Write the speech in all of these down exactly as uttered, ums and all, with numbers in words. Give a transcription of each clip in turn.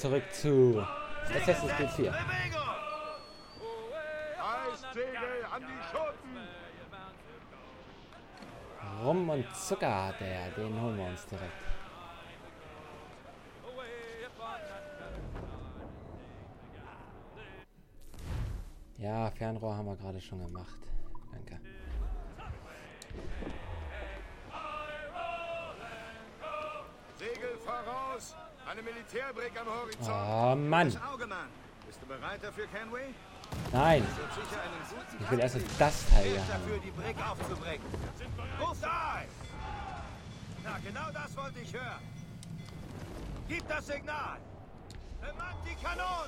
zurück zu Assassin's Creed vier. Eissegel an die Schoten! Rum und Zucker hat er, den holen wir uns direkt. Ja, Fernrohr haben wir gerade schon gemacht. Danke. Segel voraus! Eine Militärbrick am Horizont! Oh Mann! Bist du bereit dafür, Kenway? Nein! Ich will erst das Teil hier dafür, haben. die Brick aufzubrechen. Ruf da! Na, genau das wollte ich hören. Gib das Signal! Bemannt die Kanonen!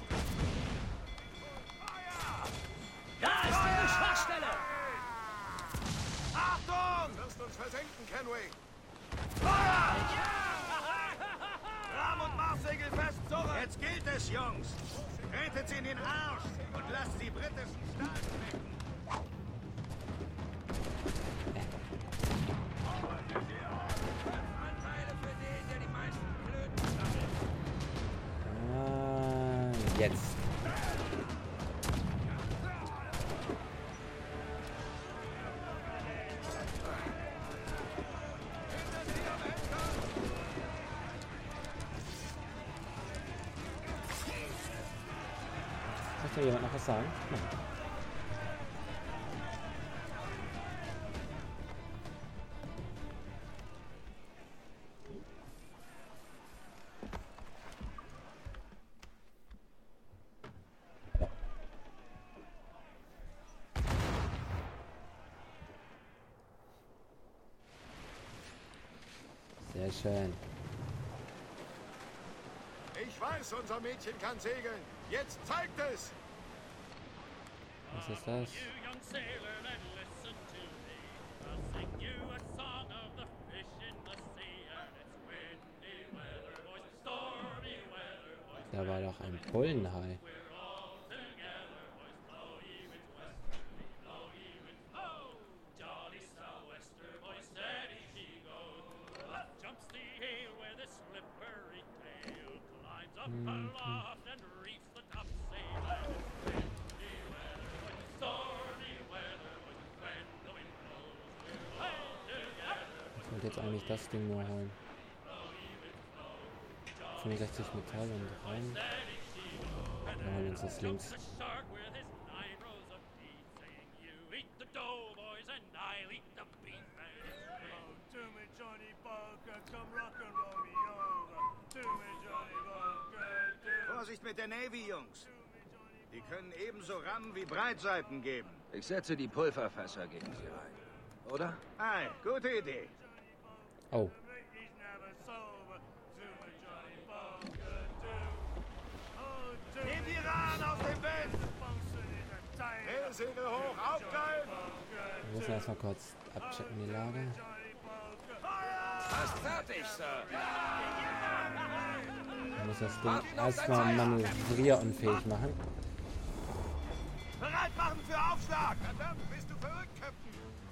Feuer! Da ist eine Schwachstelle! Achtung! Wirst uns versenken, Kenway! Feuer! Rahm- und Marssegel fest zurück! Jetzt gilt es, Jungs! Tretet sie in den Arsch und lasst die britischen Stahlknechten! Ah, jetzt. Möchte jemand noch was sagen? Nein. Sehr schön. Ich weiß, unser Mädchen kann segeln. Jetzt zeigt es! Was ist das? Da war doch ein Bullenhai. Mhm. Ich wollte jetzt eigentlich das Ding nur holen. fünfundsechzig Metall und rein. Wir holen uns das links. Vorsicht mit der Navy, Jungs. Die können ebenso rammen wie Breitseiten geben. Ich setze die Pulverfässer gegen sie rein. Oder? Ei, gute Idee. Oh. Nehmt die Rahn aus dem Wind! Segel hoch, aufgreifen! Wir müssen erstmal kurz abchecken die Lage. Fast fertig, Sir. Man muss das Ding erstmal manövrierunfähig machen. Bereit machen für Aufschlag! Verdammt, bist du verrückt, Captain?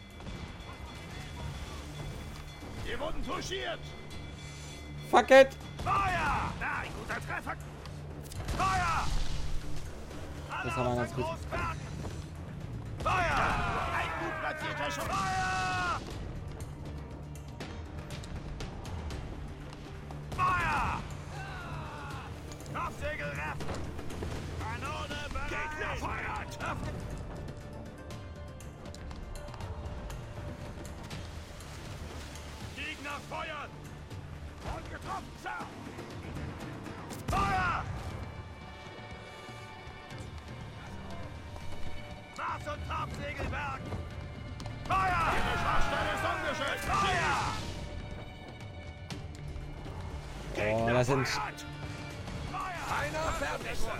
Wir wurden touchiert! Fuck it! Feuer! Na, ein guter Treffer! Feuer! Alle Das haben wir auf ganz den gut. Großberg! Feuer! Ein gut platzierter Schuss! Feuer! Feuer! Kopfsegel reffen! Kanone bereit! Gegner feuert! Gegner feuern! Und getroffen, Sir! Feuer! Mars- und Trabsegelberg! Feuer! Ihre Schwachstelle ist ungeschützt! Feuer! Oh, das sind... Einer fertig, Sir!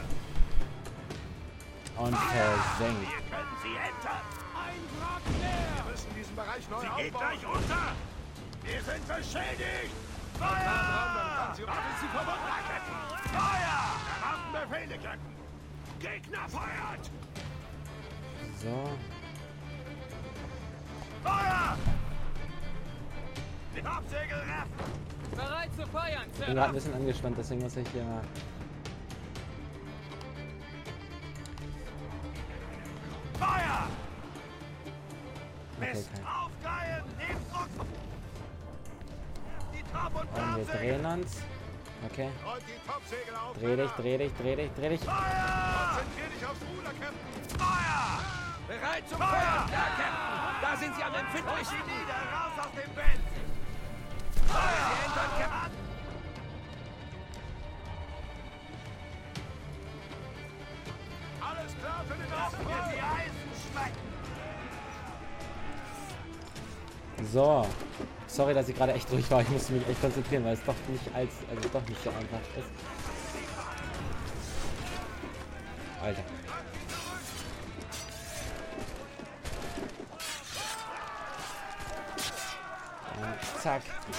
Und versenkt. Wir können sie entern! Ein Grad mehr! Wir müssen diesen Bereich neu sie aufbauen. Sie geht gleich runter! Wir sind beschädigt! Feuer! Sie wartet sie verbunden! Feuer! Erwarten Befehle, Captain! Gegner feuert! So. Feuer! Hauptsegel reffen! Bereit zu feuern, Ich bin Sir. gerade ein bisschen angespannt, deswegen muss ich hier mal Fest! Aufgeilen! Nehmt Druck! Die Top- und Und wir Bramsegel! drehen uns. Okay. Und die Topsegel auf. Dreh dich, dreh dich, dreh dich, dreh dich. Feuer! Konzentrier dich aufs Ruder, Captain. Feuer! Bereit zum Feuer! Ja, Captain! Da sind sie am empfindlichsten! Nieder, raus aus dem Bett! Feuer! Sie entern, Captain! Alles klar für den Lassen wir Aufbau. sie Eisen schmecken! So. Sorry, dass ich gerade echt ruhig war. Ich musste mich echt konzentrieren, weil es doch nicht als, also doch nicht so einfach ist. Alter. Und zack.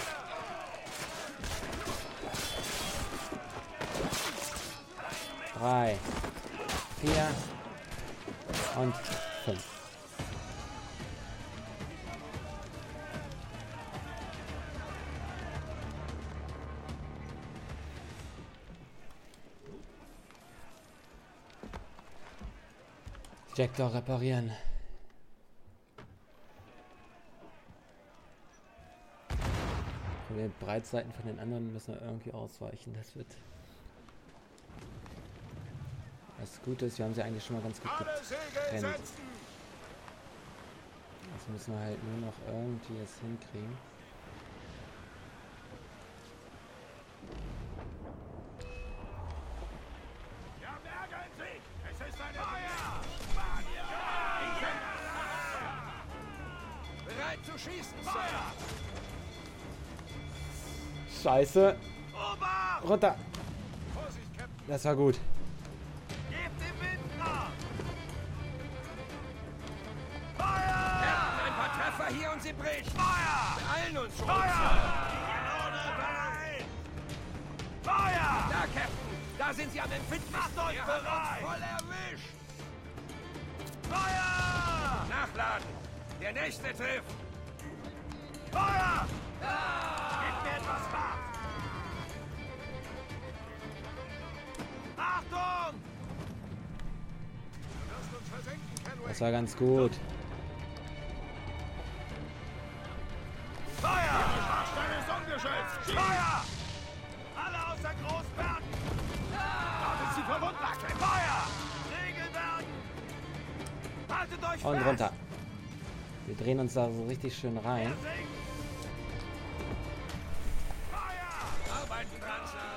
Drei, vier und fünf. Jackdaw reparieren. Die Breitseiten von den anderen müssen wir irgendwie ausweichen. Das wird. Das Gute ist, wir haben sie eigentlich schon mal ganz gut Alle Segel getrennt. setzen. Jetzt müssen wir halt nur noch irgendwie es hinkriegen. Wir haben Ärger im Sieg. Es ist eine Feuer! Bereit zu schießen, Feuer! Scheiße. Ober! Runter. Vorsicht, Captain. Das war gut. Gebt dem Wind nach! Feuer! Captain, ein paar Treffer hier und sie bricht! Feuer! Wir eilen uns schon! Feuer! Kanone bereit! Feuer! Da, Captain! Da sind sie am empfindlichsten! Macht euch bereit! Voll erwischt! Feuer! Nachladen! Der nächste trifft! Feuer! Gebt mir etwas Fahrt! Achtung! Du wirst uns versenken, Kenway. Das war ganz gut. Feuer! Die Schwachstelle ist umgeschützt. Feuer! Alle außer Großbergen! Dort ist sie verwundbacke. Feuer! Regelbergen! Haltet euch Und fest! runter. Wir drehen uns da so richtig schön rein. Er sinkt! Feuer! Arbeiten dran, Sir!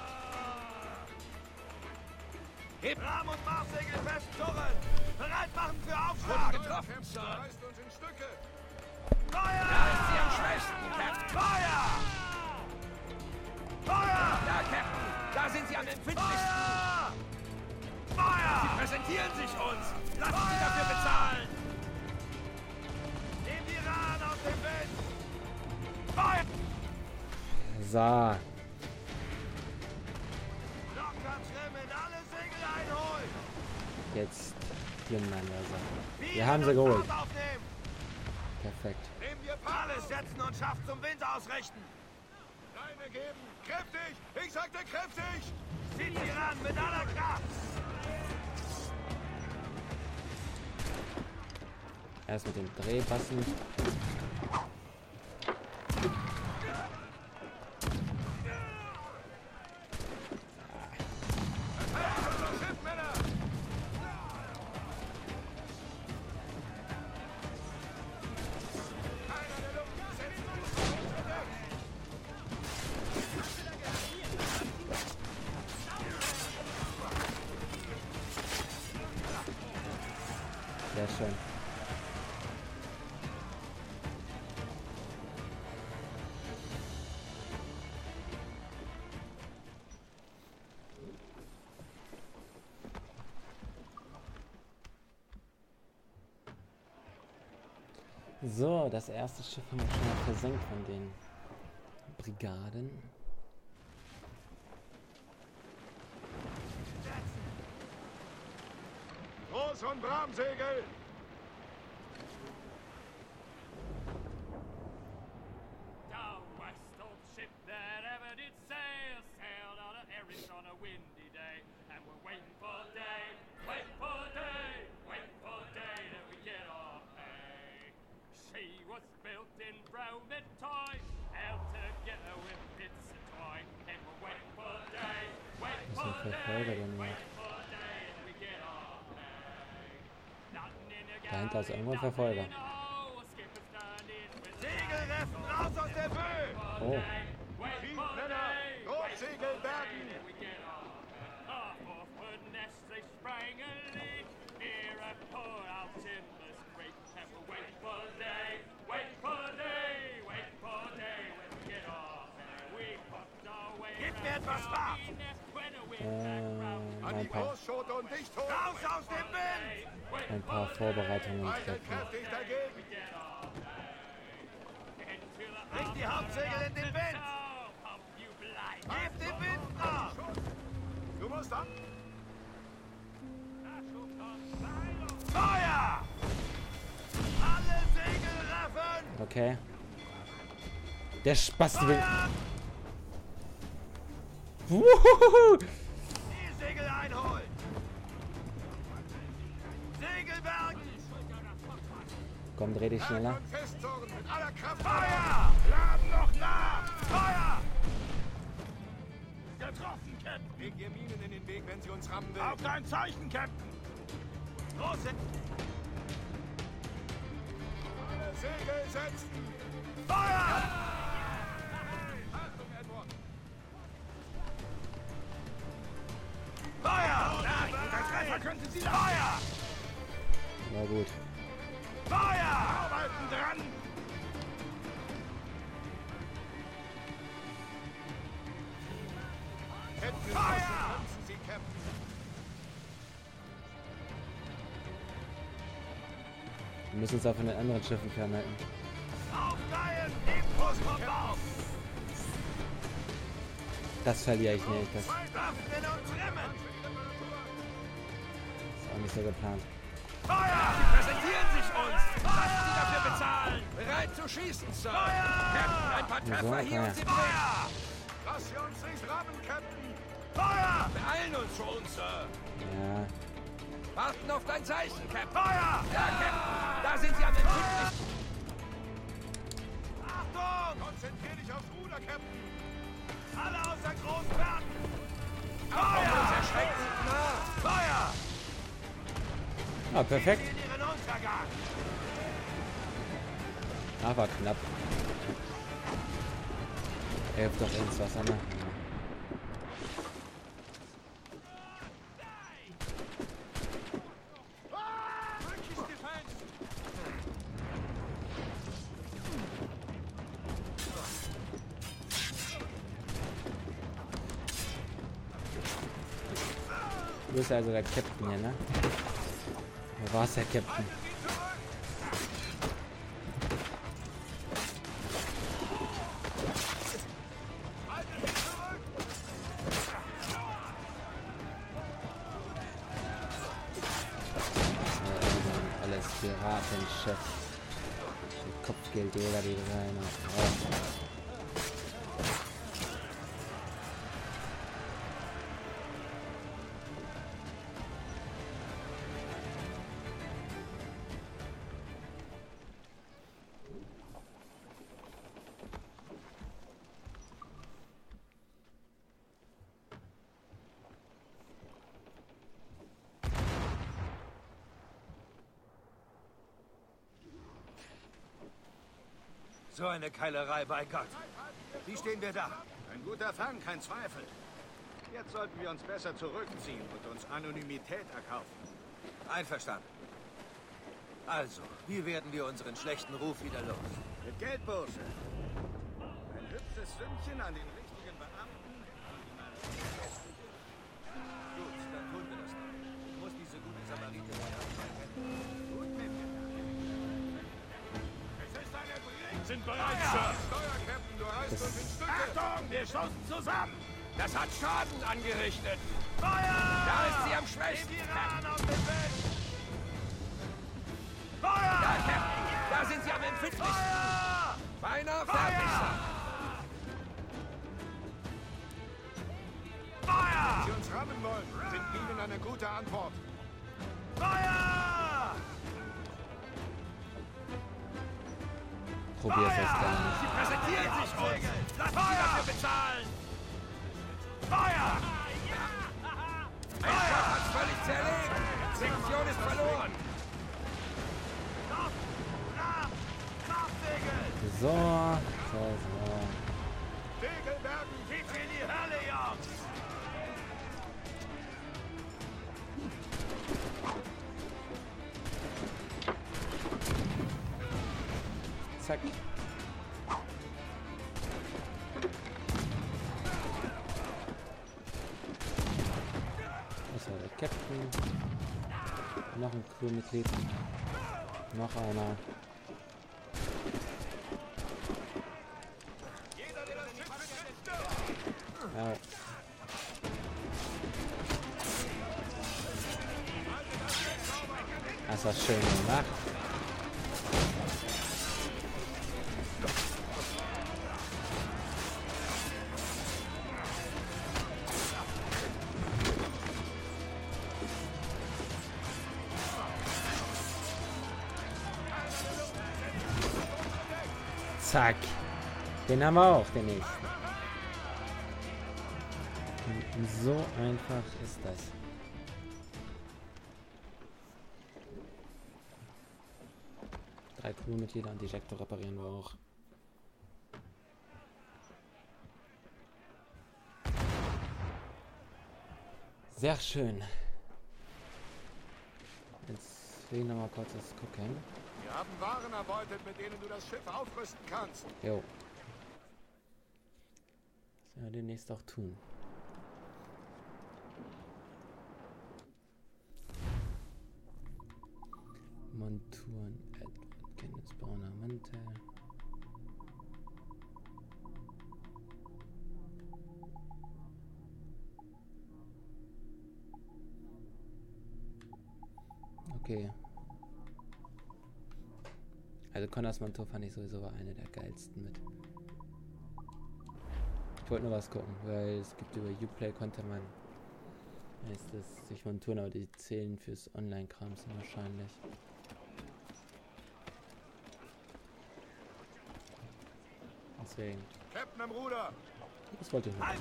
Heb Rahm und Marssegel fest, Zurren! Bereit machen für Aufschlag! Getroffen, Sir! Reißt uns in Stücke. Feuer! Da ist sie am schwächsten, Captain! Feuer! Feuer! Da, Captain! Da sind sie am empfindlichsten! Feuer! Feuer! Sie präsentieren sich uns! Lassen Feuer! Sie dafür bezahlen! Nehmt die Rahn aus dem Wind! Feuer! So. Locker trimmen, alle Segel einholen! Jetzt nebeneinander sein. Wir Wir haben sie geholt. Fahrt aufnehmen! Perfekt. Nehmen wir Alles Paris. setzen und Schaft zum Wind ausrichten! Reine geben. Kräftig. Ich sagte kräftig. Zieht sie ran mit aller Kraft! Erst mit dem Drehpassen. Das Schiff, Männer. Keiner der Luft. Setzen uns unter Deck. Sehr schön. So, das erste Schiff haben wir schon mal versenkt von den Brigaden. Groß- und Bramsegel. Thou wast old ship that ever did sail, sailed on a Erin on a windy day, and we're waiting for day, waiting for day, waiting for day that we get our pay. She was Verfolger denn noch? Dahinter ist irgendwo ein Verfolger. Segelreffen raus aus der Böe! Oh. Triebmänner, Großsegel bergen! Gib mir etwas Fahrt! Äh, An ein die paar, Großschote und dicht hoch! Raus aus dem Wind! ein paar Vorbereitungen Weiter treffen. kräftig dagegen! Bring die Hauptsegel in den Wind! Gib den Wind nach! Du musst ab! Feuer! Alle Segel raffen! Okay. Der Spaß will. Wuhuhu! Die Segel einholen! Segel bergen! Komm, dreh dich schneller. Und festzurren mit aller Kraft! Feuer! Laden noch nach! Feuer! Getroffen, Captain! Leg ihr Minen in den Weg, wenn sie uns rammen will. Auf dein Zeichen, Captain! Große... Alle Segel setzen! Feuer! Achtung, Edward! Feuer! Nein, unser Treffer könnte sie... Feuer! Na gut. Feuer! Arbeiten dran! Captain, Feuer! Sie, Captain. Wir müssen uns auch von den anderen Schiffen fernhalten. Aufgeilen! Impuls vom Bauch! Das verliere ich nicht. Das ist Waffen und trimmen! auch nicht so geplant. Feuer! Sie präsentieren sich uns! Lassen Sie dafür bezahlen! Bereit zu schießen, Sir! Captain, ein paar Treffer So, hier okay. und Sie bringen! Lass sie uns nicht rammen, Captain! Feuer! Beeilen uns schon, Sir! Ja. Warten auf dein Zeichen, Captain! Feuer! Ja, Captain! Da sind Sie am empfindlichsten! Achtung! Konzentrier dich aufs Ruder, Captain! Alle außer Großwerden! Feuer! Uns erschreckt Sie nah! Feuer! Ah, perfekt. In ihren Untergang! Ah, war knapp. Er hilft doch ins Wasser, ne? Du bist also der Captain hier, ne? Wo war's, der Captain? Äh, alles Piratenchef. Die Kopfgeldjäger, die rein. Oh. So eine Keilerei, bei Gott! Wie stehen wir da? Ein guter Fang, kein Zweifel. Jetzt sollten wir uns besser zurückziehen und uns Anonymität erkaufen. Einverstanden. Also, wie werden wir unseren schlechten Ruf wieder los? Mit Geldbursche. Ein hübsches Sümmchen an den richtigen Beamten. Gut, dann tun wir das noch. Ich muss diese gute Samariterin erkennen. Gut mit dir. Es ist eine Brillanz. Sind bereit, Sir! Steuer, Captain, du reißt uns in Stücke. Achtung, wir stoßen zusammen! Das hat Schaden angerichtet! Feuer! Da ist sie am schwächsten! Den Iran auf den Wind! Da, Feuer! Captain! Da sind sie am empfindlichsten! Feuer! Beinahe fertig, Sir! Feuer! Wenn sie uns rammen wollen, sind Minen eine gute Antwort. Feuer! Probier's jetzt gar nicht. Sie präsentieren sich uns! Lassen Sie dafür bezahlen! Feuer! So, so, so. Segelbergen zieht in die Hölle, Jungs! Zack. Das war der Captain. Noch ein Crewmitglied. Noch einer. Ja. Das war schön gemacht. Zack. Den haben wir auch, den nächsten. Und so einfach ist das. Drei Crewmitglieder und Ejector reparieren wir auch. Sehr schön. Jetzt will ich noch mal kurz das gucken. Wir haben Waren erbeutet, mit denen du das Schiff aufrüsten kannst. Jo. Das werden wir demnächst auch tun. Monturen, Edward, Kenneth Brauner, Mantel. Okay. Also Connors Montur fand ich sowieso war eine der geilsten mit. Ich wollte nur was gucken, weil es gibt über Uplay konnte man heißt es sich Monturen, aber die zählen fürs Online-Krams wahrscheinlich. Deswegen. Captain am Ruder! Das wollte ich nicht.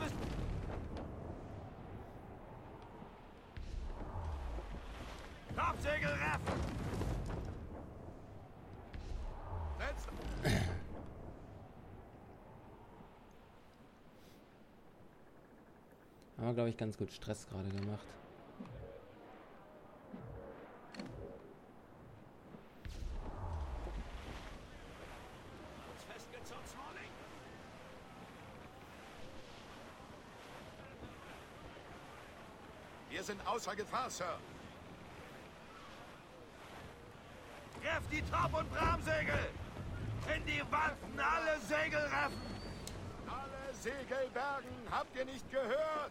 Topsegel raffen! Setz! Haben wir, glaube ich, ganz gut Stress gerade gemacht. Wir sind außer Gefahr, Sir. Treff die Top- und Bramsegel! In die Wanten alle Segel raffen! Alle Segel bergen! Habt ihr nicht gehört?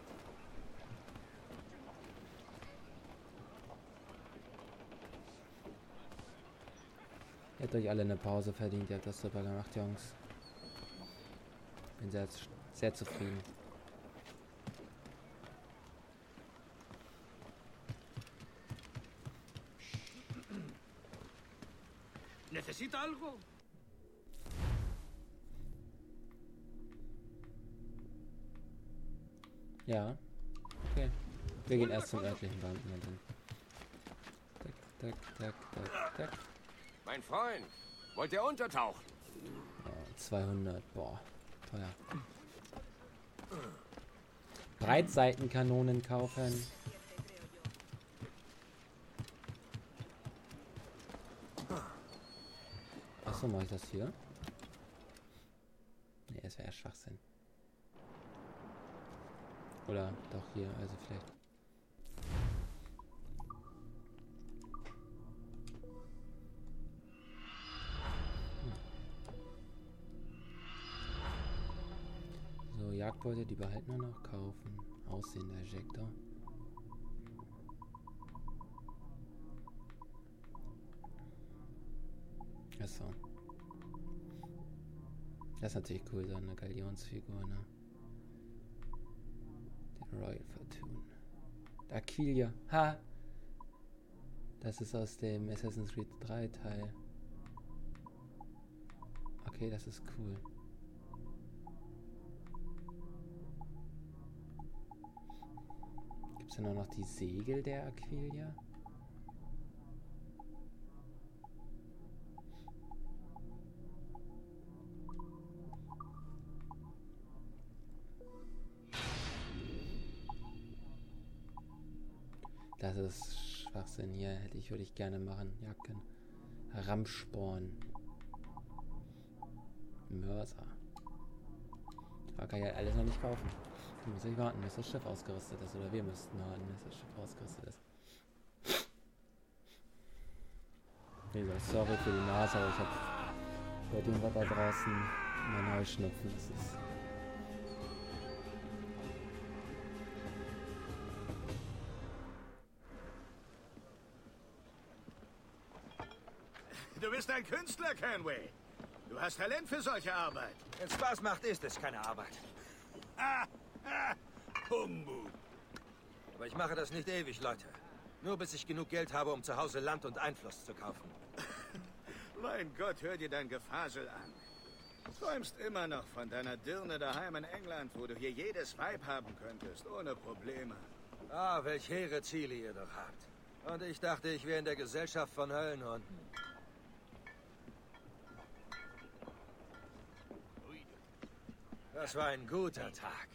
Ihr habt euch alle eine Pause verdient. Ihr habt das super gemacht, Jungs. Bin sehr, sehr zufrieden. ¿Necesita algo? Ja. Okay. Wir gehen erst zum örtlichen Beamten und dann. Tack, tack, tack, tack, tack. Mein Freund, wollt ihr untertauchen? Oh, zweihundert. Boah. Teuer. Breitseitenkanonen kaufen. Achso, mache ich das hier? Nee, es wäre Schwachsinn. Oder doch hier, also vielleicht. Hm. So, Jagdbeute, die behalten wir noch. Kaufen. Aussehender Ejector. Achso. Das ist natürlich cool, so eine Galionsfigur, ne? Den Royal Fortune. Aquilia. Ha! Das ist aus dem Assassin's Creed drei Teil. Okay, das ist cool. Gibt es denn auch noch die Segel der Aquilia? Das ist Schwachsinn. Hier hätte ich, würde ich gerne machen. Jacken. Ramsporn. Mörser. Aber kann ich halt alles noch nicht kaufen. Ich muss ich warten, bis das Schiff ausgerüstet ist. Oder wir müssten warten, bis das Schiff ausgerüstet ist. Wie gesagt, sorry für die Nase, aber ich habe bei dem Wetter draußen mal Heuschnupfen. Das ist. Du bist ein Künstler, Kenway. Du hast Talent für solche Arbeit. Wenn Spaß macht, ist es keine Arbeit. Ah, ah, Humbug. Aber ich mache das nicht ewig, Leute. Nur bis ich genug Geld habe, um zu Hause Land und Einfluss zu kaufen. Mein Gott, hör dir dein Gefasel an. Du träumst immer noch von deiner Dirne daheim in England, wo du hier jedes Weib haben könntest, ohne Probleme. Ah, welch hehre Ziele ihr doch habt. Und ich dachte, ich wäre in der Gesellschaft von Höllenhunden. Das war ein guter Tag.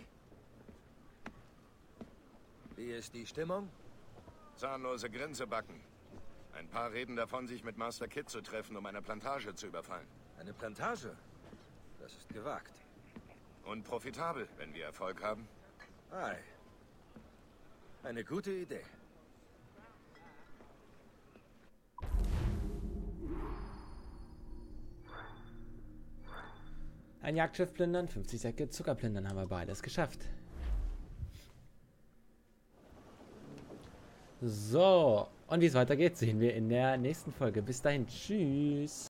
Wie ist die Stimmung? Zahnlose Grinsebacken. Ein paar reden davon, sich mit Master Kid zu treffen, um eine Plantage zu überfallen. Eine Plantage? Das ist gewagt. Und profitabel, wenn wir Erfolg haben. Ei. Eine gute Idee. Ein Jagdschiff plündern, fünfzig Säcke Zucker plündern, haben wir beides geschafft. So, und wie es weitergeht, sehen wir in der nächsten Folge. Bis dahin, tschüss.